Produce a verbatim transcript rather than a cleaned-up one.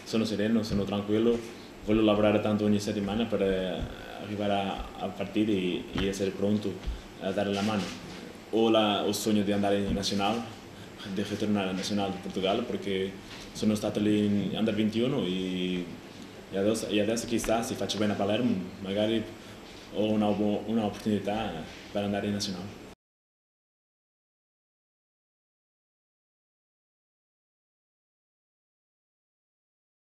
sono sereno, sono tranquillo, voglio lavorare tanto ogni settimana per eh, arrivare a, a partire e, e essere pronto a dare la mano. Ho la, ho il sogno di andare in nazionale, di ritornare in nazionale di Portogallo perché sono stato lì in Under ventuno e, e, adesso, e adesso chissà se faccio bene a Palermo, magari ho una, una opportunità per andare in nazionale.